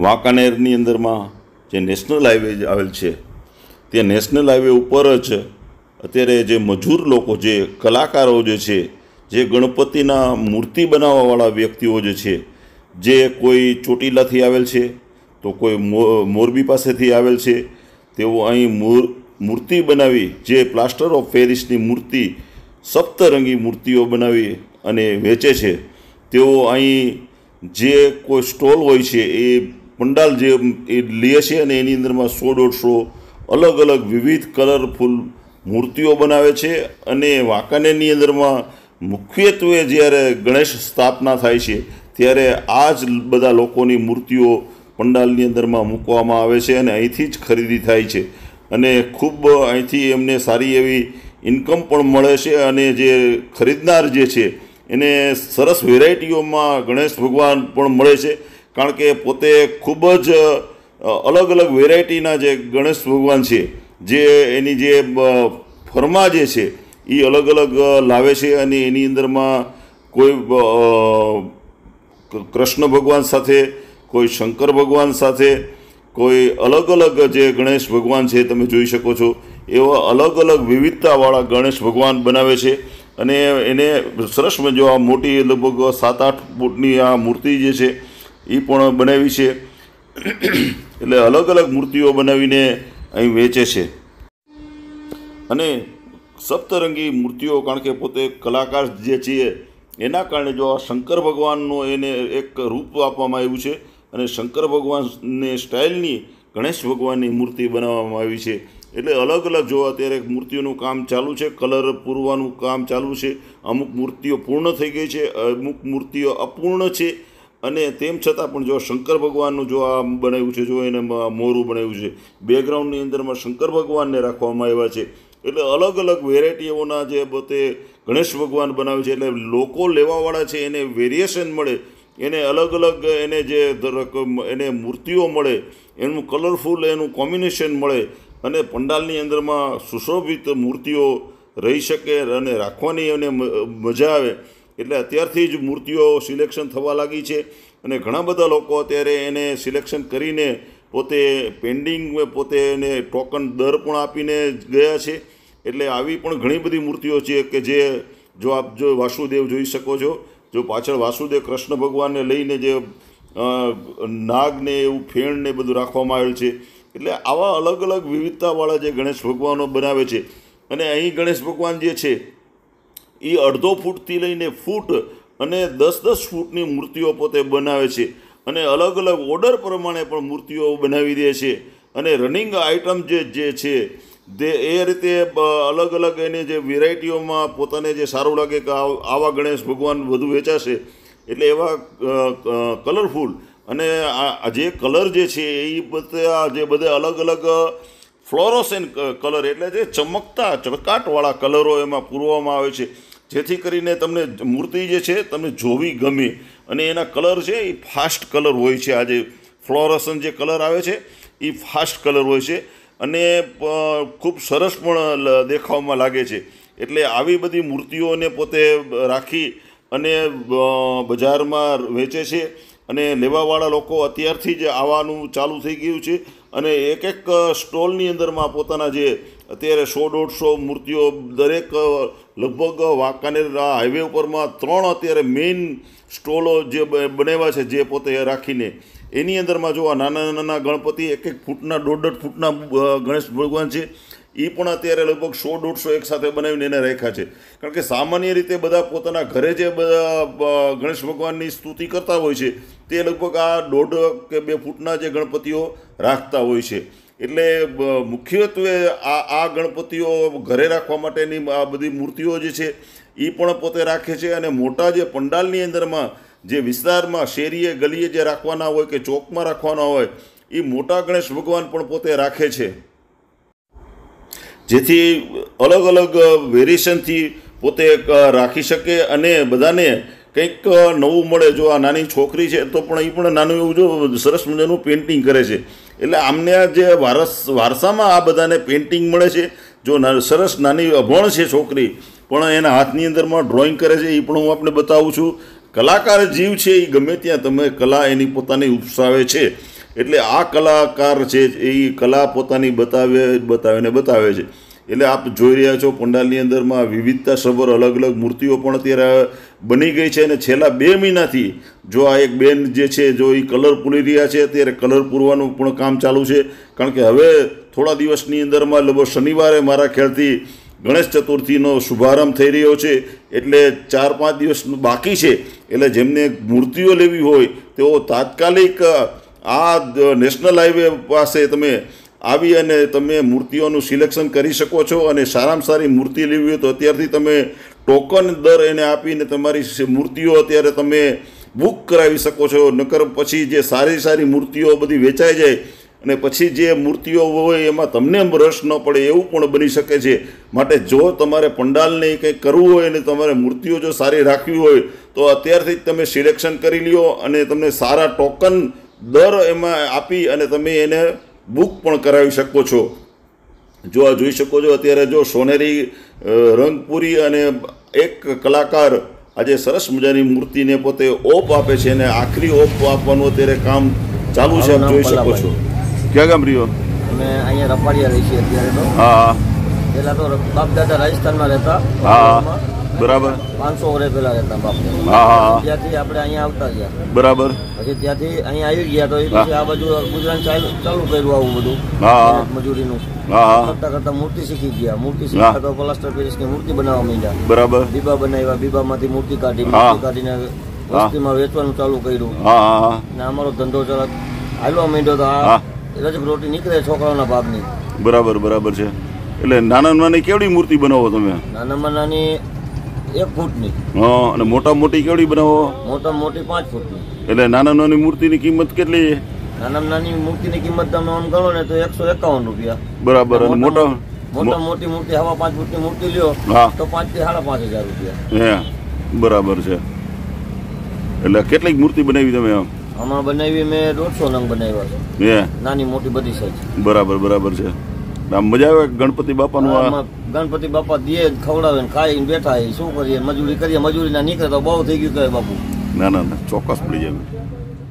વાંકાનેરની અંદરમાં જે national highway આવેલ છે તે નેશનલ હાઈવે ઉપર જ અત્યારે જે મજૂર લોકો, જે કલાકારો જે છે, જે ગણપતિના મૂર્તિ બનાવવાવાળા વ્યક્તિઓ જે છે, જે કોઈ ચોટીલાથી આવેલ છે તો કોઈ મોરબી પાસેથી આવેલ છે, તેઓ અહીં મૂર્તિ બનાવી, જે પ્લાસ્ટર ઓફ પેરિસની મૂર્તિ, સપ્તરંગી મૂર્તિઓ બનાવી અને વેચે છે. તેઓ અહીં જે કોઈ સ્ટોલ હોય છે એ પંડાલ જે એ લે છે અને એની અંદરમાં 100-150 અલગ અલગ વિવિધ કલરફુલ મૂર્તિઓ બનાવે છે. અને વાંકાનેરની અંદરમાં મુખ્યત્વે જ્યારે ગણેશ સ્થાપના થાય છે ત્યારે આ જ બધા લોકોની મૂર્તિઓ પંડાલની અંદરમાં મૂકવામાં આવે છે અને અહીંથી જ ખરીદી થાય છે અને ખૂબ અહીંથી એમને સારી એવી ઇન્કમ પણ મળે છે. અને જે ખરીદનાર જે છે એને સરસ વેરાયટીઓમાં ગણેશ ભગવાન પણ મળે છે, કારણ કે પોતે ખૂબ જ અલગ અલગ વેરાયટીના જે ગણેશ ભગવાન છે, જે એની જે ફરમા જે છે એ અલગ અલગ લાવે છે. અને એની અંદરમાં કોઈ કૃષ્ણ ભગવાન સાથે, કોઈ શંકર ભગવાન સાથે, કોઈ અલગ અલગ જે ગણેશ ભગવાન છે તમે જોઈ શકો છો, એવા અલગ અલગ વિવિધતાવાળા ગણેશ ભગવાન બનાવે છે. અને એને સરસ મજો આ મોટી લગભગ 7-8 ફૂટની આ મૂર્તિ જે છે એ પણ બનાવી છે. એટલે અલગ અલગ મૂર્તિઓ બનાવીને અહીં વેચે છે. અને સપ્તરંગી મૂર્તિઓ, કારણ કે પોતે કલાકાર જે છે એના કારણે જો આ શંકર ભગવાનનું એને એક રૂપ આપવામાં આવ્યું છે અને શંકર ભગવાનની સ્ટાઇલની ગણેશ ભગવાનની મૂર્તિ બનાવવામાં આવી છે. એટલે અલગ અલગ જો અત્યારે મૂર્તિઓનું કામ ચાલુ છે, કલર પૂરવાનું કામ ચાલુ છે. અમુક મૂર્તિઓ પૂર્ણ થઈ ગઈ છે, અમુક મૂર્તિઓ અપૂર્ણ છે. અને તેમ છતાં પણ જો શંકર ભગવાનનું જો આ બનાવ્યું છે, જો એને મોરું બનાવ્યું છે, બેકગ્રાઉન્ડની અંદરમાં શંકર ભગવાનને રાખવામાં આવ્યા છે. એટલે અલગ અલગ વેરાયટીઓના જે પોતે ગણેશ ભગવાન બનાવે છે. એટલે લોકો લેવાવાળા છે એને વેરિએશન મળે, એને અલગ અલગ એને જે એને મૂર્તિઓ મળે, એનું કલરફુલ એનું કોમ્બિનેશન મળે અને પંડાલની અંદરમાં સુશોભિત મૂર્તિઓ રહી શકે અને રાખવાની એને મજા આવે. એટલે અત્યારથી જ મૂર્તિઓ સિલેક્શન થવા લાગી છે અને ઘણા બધા લોકો અત્યારે એને સિલેક્શન કરીને પોતે પેન્ડિંગ, પોતે એને ટોકન દર પણ આપીને ગયા છે. એટલે આવી પણ ઘણી બધી મૂર્તિઓ છે કે જે જો આપ જો વાસુદેવ જોઈ શકો છો, જો પાછળ વાસુદેવ કૃષ્ણ ભગવાનને લઈને જે નાગને એવું ફેણને બધું રાખવામાં આવેલ છે. એટલે આવા અલગ અલગ વિવિધતાવાળા જે ગણેશ ભગવાનો બનાવે છે. અને અહીં ગણેશ ભગવાન જે છે એ 1.5 ફૂટથી લઈને ફૂટ અને 10-10 ફૂટની મૂર્તિઓ પોતે બનાવે છે. અને અલગ અલગ ઓર્ડર પ્રમાણે પણ મૂર્તિઓ બનાવી દે છે. અને રનિંગ આઇટમ જે છે તે એ રીતે અલગ અલગ એને જે વેરાયટીઓમાં પોતાને જે સારું લાગે કે આવા ગણેશ ભગવાન વધુ વેચાશે એટલે એવા કલરફુલ અને આ જે કલર જે છે એ બધા જે બધા અલગ અલગ ફ્લોરોસેન્ટ કલર, એટલે જે ચમકતા ચળકાટવાળા કલરો એમાં પૂરવામાં આવે છે, જેથી કરીને તમને મૂર્તિ જે છે તમને જોવી ગમે. અને એના કલર છે એ ફાસ્ટ કલર હોય છે. આ જે ફ્લોરોસન જે કલર આવે છે એ ફાસ્ટ કલર હોય છે અને ખૂબ સરસ પણ દેખાવમાં લાગે છે. એટલે આવી બધી મૂર્તિઓને પોતે રાખી અને બજારમાં વેચે છે. અને લેવાવાળા લોકો અત્યારથી જ આવવાનું ચાલુ થઈ ગયું છે. અને એક એક સ્ટોલની અંદરમાં પોતાના જે અત્યારે 100-150 મૂર્તિઓ દરેક લગભગ વાંકાનેર હાઈવે ઉપરમાં 3 અત્યારે મેઇન સ્ટોલો જે બનાવ્યા છે, જે પોતે રાખીને એની અંદરમાં જો આ નાના નાના ગણપતિ 1-1 ફૂટના 1.5 ફૂટના ગણેશ ભગવાન છે એ પણ અત્યારે લગભગ 100-150 એક સાથે બનાવીને એને રાખ્યા છે. કારણ કે સામાન્ય રીતે બધા પોતાના ઘરે જે બધા ગણેશ ભગવાનની સ્તુતિ કરતા હોય છે તે લગભગ આ 1.5 કે 2 ફૂટના જે ગણપતિઓ રાખતા હોય છે. એટલે મુખ્યત્વે આ ગણપતિઓ ઘરે રાખવા માટેની આ બધી મૂર્તિઓ જે છે એ પણ પોતે રાખે છે. અને મોટા જે પંડાલની અંદરમાં જે વિસ્તારમાં શેરીએ ગલીએ જે રાખવાના હોય કે ચોકમાં રાખવાના હોય એ મોટા ગણેશ ભગવાન પણ પોતે રાખે છે, જેથી અલગ અલગ વેરિએશનથી પોતે રાખી શકે અને બધાને કંઈક નવું મળે. જો આ નાની છોકરી છે તો પણ એ પણ નાનું એવું જો સરસ મજાનું પેઇન્ટિંગ કરે છે. એટલે આમને જે વારસામાં આ બધાને પેઇન્ટિંગ મળે છે. જો સરસ નાની અભણ છે છોકરી પણ એના હાથની અંદરમાં ડ્રોઈંગ કરે છે, એ પણ હું આપને બતાવું છું. કલાકાર જીવ છે એ ગમે ત્યાં તમે કલા એની પોતાની ઉપસાવે છે. એટલે આ કલાકાર છે એ કલા પોતાની બતાવે છે. એટલે આપ જોઈ રહ્યા છો પંડાલની અંદરમાં વિવિધતાસભર અલગ અલગ મૂર્તિઓ પણ અત્યારે બની ગઈ છે. અને છેલ્લા 2 મહિનાથી જો આ એક બેન જે છે જો એ કલર પૂરી રહ્યા છે, અત્યારે કલર પૂરવાનું પણ કામ ચાલુ છે. કારણ કે હવે થોડા દિવસની અંદરમાં લગભગ શનિવારે મારા ખ્યાલથી ગણેશ ચતુર્થીનો શુભારંભ થઈ રહ્યો છે. એટલે 4-5 દિવસ બાકી છે. એટલે જેમને મૂર્તિઓ લેવી હોય તેઓ તાત્કાલિક આ નેશનલ હાઈવે પાસે તમે આવી અને તમે મૂર્તિઓનું સિલેક્શન કરી શકો છો. અને સારામાં સારી મૂર્તિ લેવી હોય તો અત્યારથી તમે ટોકન દર એને આપીને તમારી મૂર્તિઓ અત્યારે તમે બુક કરાવી શકો છો. નકર પછી જે સારી મૂર્તિઓ બધી વેચાઈ જાય અને પછી જે મૂર્તિઓ હોય એમાં તમને રસ ન પડે એવું પણ બની શકે છે. માટે જો તમારે પંડાલને કંઈક કરવું હોય અને તમારે મૂર્તિઓ જો સારી રાખવી હોય તો અત્યારથી જ તમે સિલેક્શન કરી લ્યો અને તમને સારા ટોકન દર એમાં આપી અને તમે એને બુક પણ કરાવી શકો છો. જો આ જોઈ શકો છો અત્યારે જો સોનેરી રંગપુરી અને એક કલાકાર આજે સરસ મજાની મૂર્તિને પોતે ઓપ આપે છે અને આખરી ઓપ આપવાનું અત્યારે કામ ચાલુ છે. આપ જોઈ શકો છો. ક્યાં ગામ રહ્યો? અમે અહીંયા રપાડિયા રહી છીએ અત્યારે તો. હા, પહેલા તો બાપ દાદા રાજસ્થાનમાં રહેતા. હા, બરાબર. 500 વર્ષ પહેલા રહેતા બાપ. હા, ત્યાંથી આપણે અહીંયા આવતા ગયા. બરાબર. પછી ત્યાંથી અહીંયા આવી ગયા તો પછી આ બાજુ ગુજરાત ચાલુ કર્યું આવું બધું. હા, મજૂરીનું. હા, કરતા મૂર્તિ શીખી ગયા. મૂર્તિ શીખ્યા તો પ્લાસ્ટર પેરિસની મૂર્તિ બનાવવા માંડ્યા. બરાબર. બીબા બનાવ્યા. બીબામાંથી મૂર્તિ કાઢીને વસ્તીમાં વેચવાનું ચાલુ કર્યું. અને અમારો ધંધો હાલવા માંડ્યો તો આ રજક રોટી નીકળે છોકરાઓના ભાગની. બરાબર છે. એટલે નાની કેવડી મૂર્તિ બનાવો તમે? નાનામાં નાની 1 ફૂટની. અને મોટી કેવડી બનાવો? મોટી 5 ફૂટની. એટલે નાની મૂર્તિની કિંમત કેટલી? નાની મૂર્તિની કિંમત તમે આમ ગણો ને તો 151 રૂપિયા. બરાબર. અને મોટી મૂર્તિ 5.5 ફૂટની મૂર્તિ લ્યો તો 5 થી 5.5 રૂપિયા. બરાબર છે. એટલે કેટલીક મૂર્તિ બનાવી તમે? આમાં બનાવી મેં 150 નંગ બનાવ્યા છે. નાની મોટી બધી સાઈઝ. બરાબર છે. આમ મજા આવે ગણપતિ બાપાનું? ગણપતિ બાપા દે ખવડાવે ખાઈને બેઠા શું કરીએ, મજૂરી કરીએ. મજૂરી ના નીકળે તો બહુ થઈ ગયું કહે બાપુ. ના ચોક્કસ પડી જાય.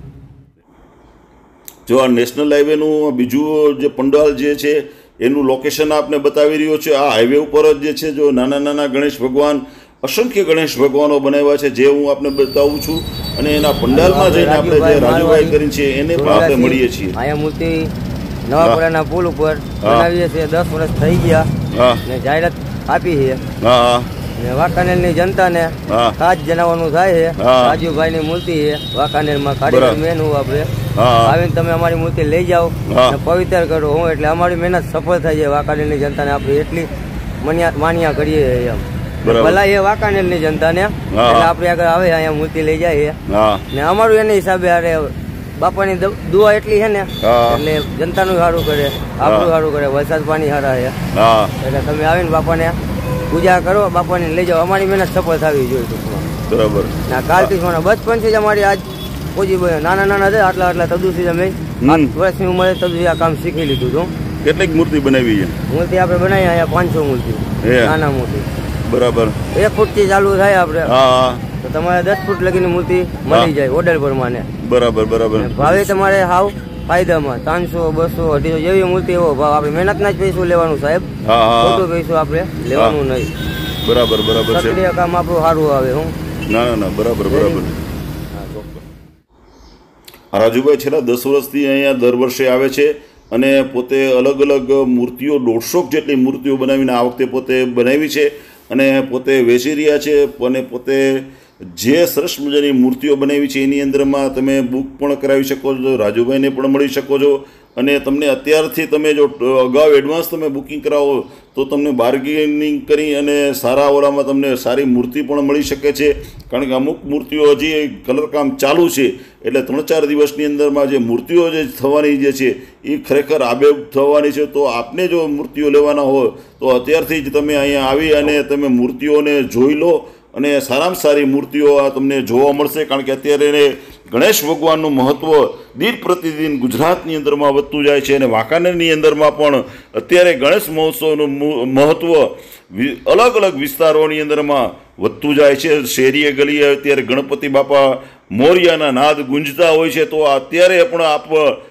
જો આ નેશનલ હાઈવેનું બીજું જે પંડાલ જે છે એનું લોકેશન આપને બતાવી રહ્યો છે. આ હાઈવે ઉપર જ જે છે જો નાના ગણેશ ભગવાન, અસંખ્ય ગણેશ ભગવાનો બનાવ્યા છે જે હું આપને બતાવું છું. અને એના પંડાલમાં જઈને આપણે જે રાજુભાઈ કરીને છે એને પણ આપણે મળીએ છીએ. અહીંયા મૂર્તિ નવાપુરાના પુલ ઉપર બનાવીએ છીએ. 10 વર્ષ થઈ ગયા ને જાહેરાત આપી છે. ને વાંકાનેરની જનતાને ખાસ જણાવવાનું થાય છે રાજુભાઈ ની મૂર્તિ છે વાંકાનેરમાં કારીગર મેન હું આપણે આવીને તમે અમારી મૂર્તિ લઈ જાઓ ને પવિત્ર કરો હું એટલે અમારી મહેનત સફળ થાય છે. વાંકાનેરની જનતાને આપણે એટલી માન્યા કરીએ એમ. ભલા એ વાંકાનેરની જનતાને એટલે આપણે આગળ આવે અહીંયા મૂર્તિ લઈ જાય ને અમારું એને હિસાબે અરે બાપાની દુઆ એટલી છે ને એટલે જનતાનું સારું કરે, આપણું સારું કરે. વરસાદ પાણી સારા છે એટલે તમે આવીને બાપાને પૂજા કરો, બાપાને લઈ જાઓ. અમારી મહેનત સફળ થવી જોઈએ. બરાબર. કાલથી બચપનથી જ અમારી આજ કોઈ નાના છે આટલા તદુથી અમે 8 વર્ષની ઉંમરે તદુથી આ કામ શીખી લીધું હતું. કેટલીક મૂર્તિ બનાવી છે? મૂર્તિ આપણે બનાવી અહીંયા 500 મૂર્તિ નાના મૂર્તિ. બરાબર. 1 ફૂટથી ચાલુ થાય આપણે તો તમારે 10 ફૂટ લગીની મૂર્તિ મળી જાય ઓર્ડર પ્રમાણે. બરાબર. ભાવે તમારે હાવ ફાયદામાં 300, 200, 250 જેવી મૂર્તિ એવો ભાવ. આપણે મહેનત ના જ પૈસું લેવાનું સાહેબ, ખોટું પૈસું આપણે લેવાનું નહીં. બરાબર છે. સક્રિય કામ આપણું સારું આવે. હું ના બરાબર. રાજુભાઈ છેલ્લા 10 વર્ષથી અહીંયા દર વર્ષે આવે છે અને પોતે અલગ મૂર્તિઓ 150 જેટલી મૂર્તિઓ બનાવીને આ વખતે પોતે બનાવી છે અને પોતે વેચી રહ્યા છે. અને પોતે જે સરસ મજાની મૂર્તિઓ બનાવી છે એની અંદરમાં તમે બુક પણ કરાવી શકો છો, રાજુભાઈને પણ મળી શકો છો. અને તમને અત્યારથી તમે જો અગાઉ એડવાન્સ તમે બુકિંગ કરાવો તો તમને બાર્ગેનિંગ કરી અને સારા ઓલામાં તમને સારી મૂર્તિ પણ મળી શકે છે. કારણ કે અમુક મૂર્તિઓ હજી કલરકામ ચાલુ છે એટલે 3-4 દિવસની અંદરમાં જે મૂર્તિઓ જે થવાની જે છે એ ખરેખર આબેબ થવાની છે. તો આપને જો મૂર્તિઓ લેવાના હોય તો અત્યારથી જ તમે અહીંયા આવી અને તમે મૂર્તિઓને જોઈ લો અને સારામાં સારી મૂર્તિઓ આ તમને જોવા મળશે. કારણ કે અત્યારે ગણેશ ભગવાનનું મહત્ત્વ દિન પ્રતિદિન ગુજરાતની અંદરમાં વધતું જાય છે અને વાંકાનેરની અંદરમાં પણ અત્યારે ગણેશ મહોત્સવનું મહત્ત્વ અલગ વિસ્તારોની અંદરમાં વધતું જાય છે. શેરીએ ગલીએ અત્યારે ગણપતિ બાપા મોરિયાના નાદ ગુંજતા હોય છે. તો અત્યારે પણ આપ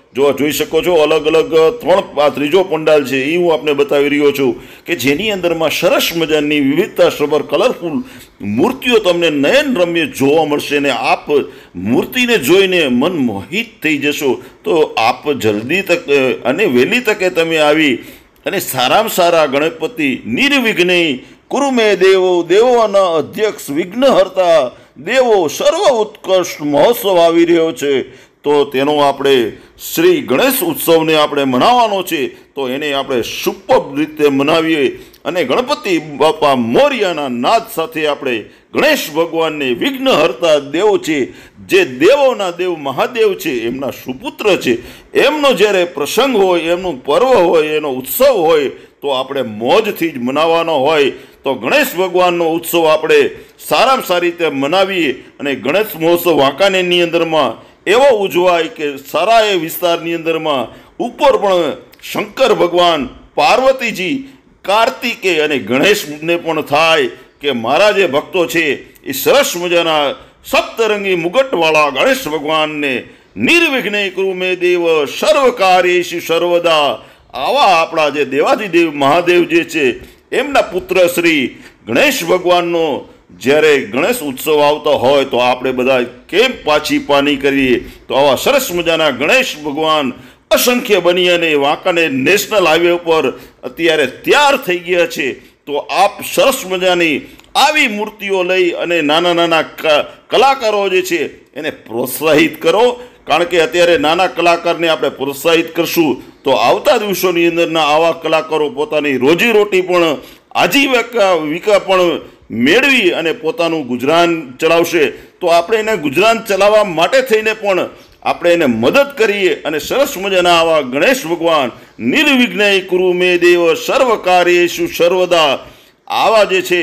જો જોઈ શકો છો અલગ અલગ આ ત્રીજો પંડાલ છે એ હું આપને બતાવી રહ્યો છું કે જેની અંદરમાં સરસ મજાની વિવિધતાસભર કલરફુલ મૂર્તિઓ તમને નયન રમ્ય જોવા મળશે ને આપ મૂર્તિને જોઈને મન મોહિત થઈ જશો. તો આપ જલ્દી તક અને વહેલી તકે તમે આવી અને સારામાં સારા ગણપતિ નિર્વિઘ્ને કુરુ મે દેવો દેવોના અધ્યક્ષ વિઘ્નહર્તા દેવો સર્વ ઉત્કર્ષ મહોત્સવ આવી રહ્યો છે. તો તેનો આપણે શ્રી ગણેશ ઉત્સવને આપણે મનાવવાનો છે. તો એને આપણે સુપર રીતે મનાવીએ અને ગણપતિ બાપા મોરિયાના નાદ સાથે આપણે ગણેશ ભગવાનને વિઘ્નહર્તા દેવ છે, જે દેવોના દેવ મહાદેવ છે, એમના સુપુત્ર છે, એમનો જ્યારે પ્રસંગ હોય, એમનું પર્વ હોય, એનો ઉત્સવ હોય તો આપણે મોજથી જ મનાવવાનો હોય. તો ગણેશ ભગવાનનો ઉત્સવ આપણે સારામાં સારી રીતે મનાવીએ અને ગણેશ મહોત્સવ વાંકાનેરની અંદરમાં એવો ઉજવાય કે સારા એ વિસ્તારની અંદરમાં ઉપર પણ શંકર ભગવાન, પાર્વતીજી, કાર્તિકેય અને ગણેશને પણ થાય કે મારા જે ભક્તો છે એ સરસ મજાના સપ્તરંગી મુગટવાળા ગણેશ ભગવાનને નિર્વિઘ્ને કુરુ મે દેવ સર્વ કાર્યેષુ સર્વદા આવા આપણા જે દેવાધિદેવ મહાદેવ જે છે એમના પુત્ર શ્રી ગણેશ ભગવાનનો જ્યારે ગણેશ ઉત્સવ આવતો હોય તો આપણે બધા કેમ પાછી પાની કરીએ. તો આવા સરસ મજાના ગણેશ ભગવાન અસંખ્ય બની અને વાંકાનેર નેશનલ હાઈવે ઉપર અત્યારે તૈયાર થઈ ગયા છે. તો આપ સરસ મજાની આવી મૂર્તિઓ લઈ અને નાના નાના કલાકારો જે છે એને પ્રોત્સાહિત કરો. કારણ કે અત્યારે નાના કલાકારને આપણે પ્રોત્સાહિત કરશું તો આવતા દિવસોની અંદરના આવા કલાકારો પોતાની રોજીરોટી પણ આજીવિકા પણ મેળવી અને પોતાનું ગુજરાન ચલાવશે. તો આપણે એને ગુજરાન ચલાવવા માટે થઈને પણ આપણે એને મદદ કરીએ અને સરસ મજાના આવા ગણેશ ભગવાન નિર્વિઘ્ને કુરુ મે દેવ સર્વ કાર્યેષુ સર્વદા આવા જે છે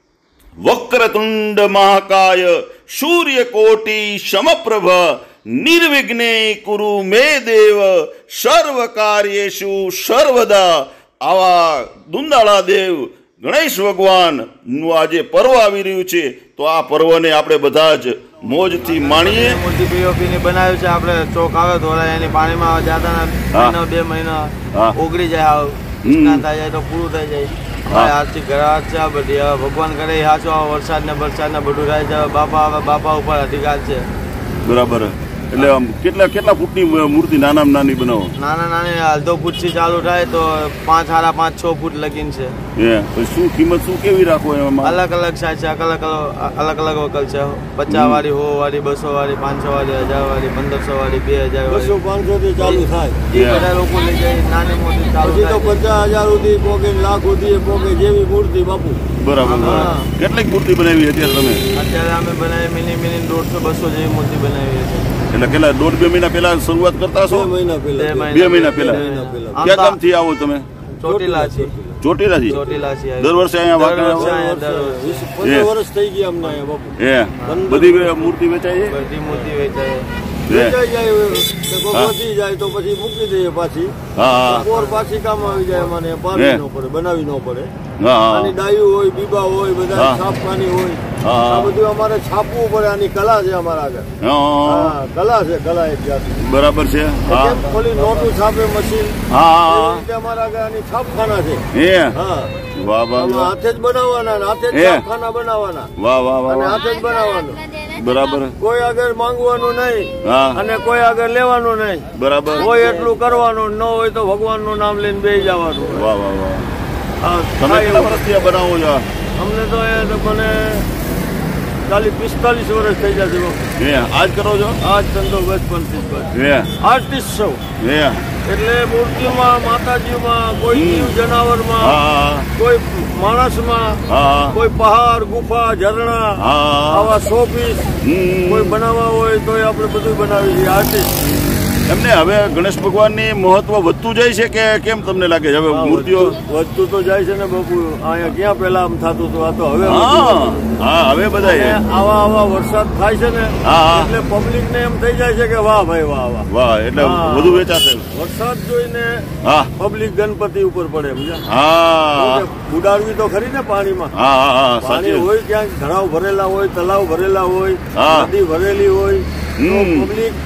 વક્રતુંડ મહાકાય સૂર્યકોટિ સમપ્રભ નિર્વિઘ્ને કુરુ મે દેવ સર્વ કાર્યેષુ સર્વદા આવા દુંદાળા દેવ ગણેશ ભગવાનનું આજે પર્વ આવી રહ્યું છે. તો આ પર્વને આપણે બધા જ મોજથી માણીએ. મૂર્તિ પીઓપીની બનાવ્યું છે આપણે ચોક આવે ધોળાય એની પાણીમાં જાતા 2 મહિના ઓગળી જાય, સ્નાન થઈ જાય તો પૂરું થઈ જાય. આરતી ઘરાટ છે આ બધી. ભગવાન કરે હાચો વરસાદ ને બધું રહે છે. બાપા ઉપર અધિકાર છે. બરાબર. એટલે કેટલા ફૂટની મૂર્તિ નાનામાં નાની બનાવો? નાની અડધો ફૂટથી ચાલુ થાય તો 5, 5.5, 6 ફૂટ લગીન છે. શું કિંમત શું કેવી રાખો એમાં? અલગ અલગ સાઈઝ છે, અલગ અલગ વકલ છે. 50 વાળી, 100 વાળી, 200 વાળી, 500 વાળી, 1000 વાળી, 1500 વાળી, 2000 વાળી, 500 થી ચાલુ થાય. એ બધા લોકો લઈ જાય. નાની મોટી ચાલુ તો 50,000 સુધી પોકે, લાખ સુધી પોકે જેવી મૂર્તિ બાપુ. બરાબર. કેટલીક મૂર્તિ બનાવી અત્યારે તમે? અત્યારે અમે બનાવી મિની 150-200 જેવી મૂર્તિ બનાવી છે. એટલે કેટલા 1.5-2 મહિના પહેલા શરૂઆત કરતા છો? 2 મહિના પહેલા. ક્યાં ગામથી આવો તમે? ચોટીલાથી. દર વર્ષે અહીંયા 15 વર્ષ થઈ ગયા અમને અહીંયા બાપુ. બધી મૂર્તિ વેચાય છે? બધી મૂર્તિ વેચાય. વેચાઈ જાય તો પછી મૂકી દઈએ પાછી. પાછી કામ આવી જાય. મને પાડવી ન પડે, બનાવી ન પડે. આની ડાયું હોય, બીબા હોય, બધા છાપવાની હોય. આ બધું અમારે છાપવું પડે. આની કલા છે અમારા આગળ. કલા છે, કલા એક જાતની. બરાબર છે. ખોલી નોટું છાપે મશીન, અમારા આગળ આની છાપખાના છે. હાથે જ બનાવવાના, હાથે જ છાપખાના બનાવવાના. અને હાથે જ બનાવવાનું. બરાબર. કોઈ આગળ માંગવાનું નહીં અને કોઈ આગળ લેવાનું નહીં. બરાબર. કોઈ એટલું કરવાનું ન હોય તો ભગવાન નું નામ લઈને બેસી જવાનું. તમે કેટલા વર્ષથી બનાવો છો? અમને તો મને 40-45 વર્ષ થઈ જશે. આજ કરો છો? આજ ધંધો બચપનથી આર્ટિસ્ટ છું. એટલે મૂર્તિમાં, માતાજીમાં, કોઈ જીવ જનાવરમાં, કોઈ માણસમાં, કોઈ પહાડ, ગુફા, ઝરણા, આવા શોપીસ કોઈ બનાવવા હોય તો આપણે બધું બનાવી દઈએ. આર્ટિસ્ટ. એમને હવે ગણેશ ભગવાનની મહત્વ વધતું જાય છે કે કેમ તમને લાગે છે? હવે મૂર્તિઓ વધતું તો જાય છે ને બાપુ. અહીંયા ક્યાં પેલા આમ થતું હતું, આ તો હવે હવે બધા આવા વરસાદ થાય છે ને એટલે પબ્લિક ને એમ થઈ જાય છે કે વાહ ભાઈ વાહ. એટલે વધુ વેચાશે. વરસાદ જોઈને પબ્લિક ગણપતિ ઉપર પડે. ઉડાડવી તો ખરી ને પાણીમાં. પાણી હોય ક્યાંક, ઘડાવ ભરેલા હોય, તલાવ ભરેલા હોય, નદી ભરેલી હોય તો પબ્લિક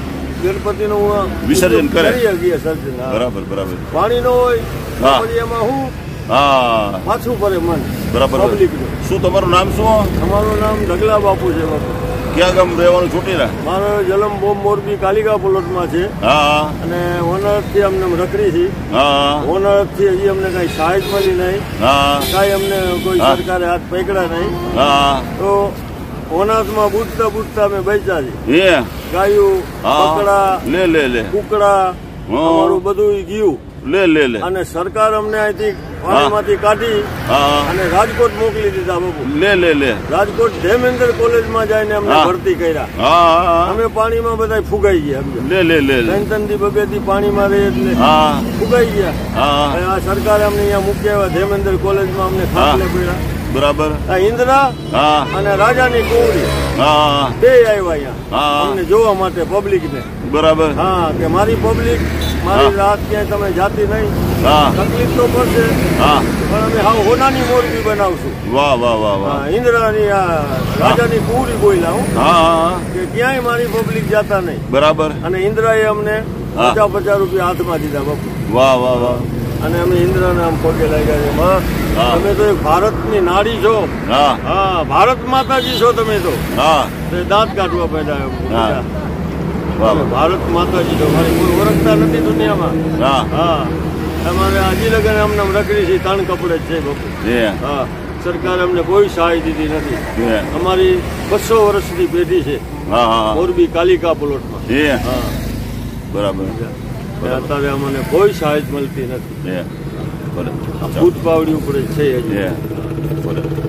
ગણપતિનું વિસર્જન કરે. કરી શકીએ સર્જન. હા. બરાબર બરાબર. પાણી ન હોય હા. પછી એમાં હું હા પાછું પડે મન બરાબર. પબ્લિકનું. શું તમારું નામ શું? અમારું નામ ઢગલા બાપુ છે બાપુ. ક્યાં ગામ રહેવાનું છૂટીને? મારો જલમ બોમ્બ મોરબી કાલિકા પ્લોટમાં છે. હા અને ઓનરથી અમને રખડી છે. હા ઓનરથી હજી અમને કઈ સહાય મળી નહીં. હા કાંઈ અમને કોઈ હા. સરકારે હાથ પકડ્યા નહીં. હા તો ઓનાથમાં બૂટતા બૂટતા અમે બચ્યા છે. એ ગાયું, હા બકડા, લે લે લે કુકડા અમારું બધું ગયું. લે લે લે અને સરકાર અમને અહીંથી પાણીમાંથી કાઢી હા અને રાજકોટ મોકલી દીધા બાપુ. લે લે લે રાજકોટ ધર્મેન્દ્ર કોલેજમાં જઈને અમને હા. ભરતી કર્યા. હા અમે પાણીમાં બધા ફુગાઈ ગયા. સમજો. લે લે લે લે. ત્રણ થી બબેથી પાણીમાં રહે એટલે હા ફુગાઈ ગયા. હા અને આ સરકારે અમને અહીંયા મૂક્યા ધર્મેન્દ્ર કોલેજમાં અમને ખાટલે પડ્યા. બરાબર. આ ઇન્દ્રા હા અને રાજાની કુંવરી હા બે આવ્યા અહીંયા હા અમને જોવા માટે પબ્લિક ને. બરાબર. હા કે મારી પબ્લિક મારી હા. રાત ક્યાંય તમે જાતી નહીં. હા તકલીફ તો પડશે હા પણ અમે હાવ હોનાની મોરબી બનાવશું. વાહ વાહ વાહ વાહ. હા, ઇન્દ્રાની આ રાજાની કુંવરી બોલ્યા હું હા કે ક્યાંય મારી પબ્લિક જાતા નહીં. બરાબર. અને ઇન્દ્રાએ અમને હા. 50 રૂપિયા હાથમાં દીધા બાપુ. વાહ વાહ વાહ. અને અમે ઇન્દ્રાને આમ પગે લાગ્યા છે. માં હા. તમે તો એક ભારતની નારી છો. હા હા ભારત માતાજી છો તમે તો. હા તે દાંત કાઢવા પડ્યા. હા. વાહ વાહ. ભારત માતાજી તો મારી કોઈ ઓળખતા નથી દુનિયામાં. હા હા અમારે હજી લગન અમને રખડી છે ત્રણ કપડે જ છે બાપુ. એ હા સરકારે અમને કોઈ સહાય દીધી નથી. એ અમારી 200 વર્ષની પેઢી છે હા હા મોરબી કાલિકા પ્લોટમાં. એ હા બરાબર. અત્યારે અમને કોઈ સહાય મળતી નથી. એ બરાબર. ભૂત પાવડી ઉપર જ છે હજી. એ બરાબર.